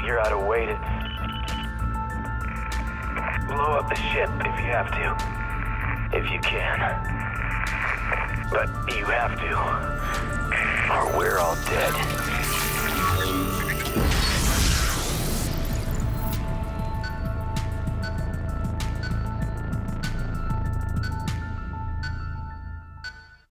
figure out a way to blow up the ship if you have to. If you can. But you have to. Or we're all dead.